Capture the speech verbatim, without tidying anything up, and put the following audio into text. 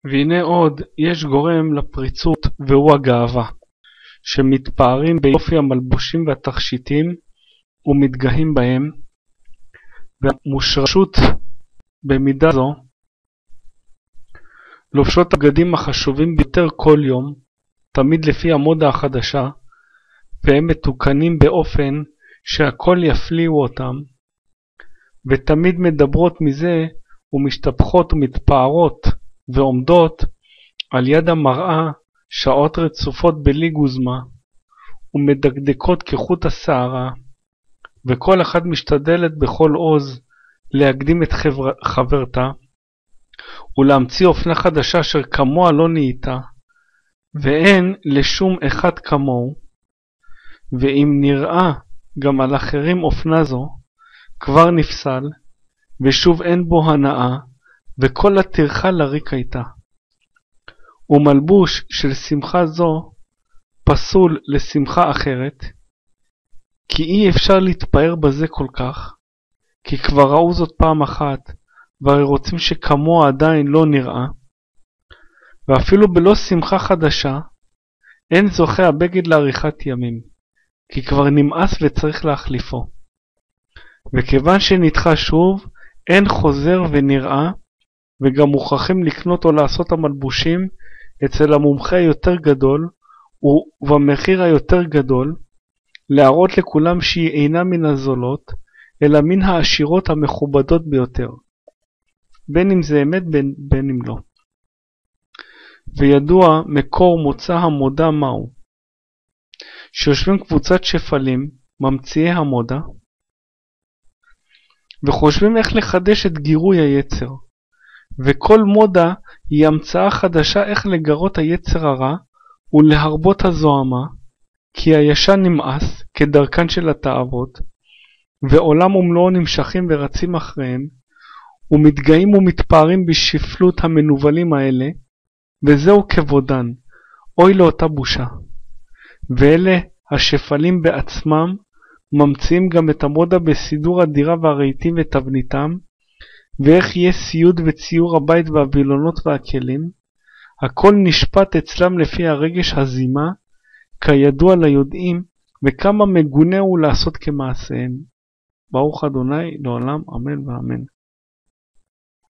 והנה עוד יש גורם לפריצות, והוא הגאווה, שמתפארים ביופי המלבושים והתכשיטים ומתגאים בהם, והמושרשות במידה זו לובשות הבגדים החשובים ביותר כל יום, תמיד לפי המודה החדשה, והם מתוקנים באופן שהכל יפליאו אותם, ותמיד מדברות מזה ומשתפכות ומתפארות ועומדות על יד המראה שעות רצופות בלי גוזמה, ומדקדקות כחוט השערה, וכל אחת משתדלת בכל עוז להקדים את חבר... חברתה, ולהמציא אופנה חדשה אשר כמוה לא נהייתה, ואין לשום אחד כמוהו, ואם נראה גם על אחרים אופנה זו, כבר נפסל, ושוב אין בו הנאה, וכל הטרחה לריק הייתה. ומלבוש של שמחה זו פסול לשמחה אחרת, כי אי אפשר להתפאר בזה כל כך, כי כבר ראו זאת פעם אחת, והרי רוצים שכמוה עדיין לא נראה, ואפילו בלא שמחה חדשה, אין זוכה הבגד לעריכת ימים, כי כבר נמאס וצריך להחליפו. וכיוון שנדחה שוב, אין חוזר ונראה, וגם מוכרחים לקנות או לעשות המלבושים אצל המומחה היותר גדול, ובמחיר היותר גדול, להראות לכולם שהיא אינה מן הזולות, אלא מן העשירות המכובדות ביותר, בין אם זה אמת בין, בין אם לא. וידוע מקור מוצא המודה מהו, שיושבים קבוצת שפלים, ממציאי המודה, וחושבים איך לחדש את גירוי היצר, וכל מודה היא המצאה חדשה איך לגרות היצר הרע ולהרבות הזוהמה, כי הישן נמאס כדרכן של התאוות, ועולם ומלואו נמשכים ורצים אחריהם, ומתגאים ומתפארים בשפלות המנובלים האלה, וזהו כבודן, אוי לאותה בושה. ואלה השפלים בעצמם ממציאים גם את המודה בסידור הדירה והרהיטים ותבניתם, ואיך יהיה סיוד וציור הבית והווילונות והכלים, הכל נשפט אצלם לפי הרגש הזימה, כידוע ליודעים, וכמה מגונה הוא לעשות כמעשיהם. ברוך אדוני לעולם, אמן ואמן.